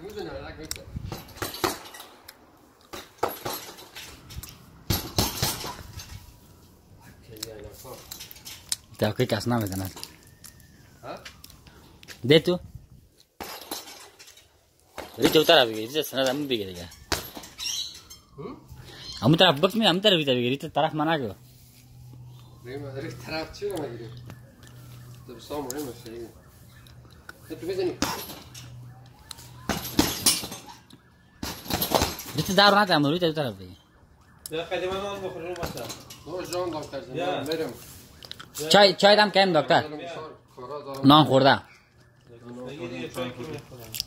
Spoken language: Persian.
میدونه لک میشه تا که کس نمیزند ها ده تو ری تو طرف بگیری چه سند هم بگیری دیگه همون طرف بکس می همون طرف بگیری تو طرف من نگو ری طرف چی رو میگیری تو بسام مهم است تو بزنی ریت دار نده امروز تو طرف بگی یا قدیما نان بخوریم مثلا تو جان دکتر میرم چای دم کم دکتر نان خورده بگیری چای کی میخورم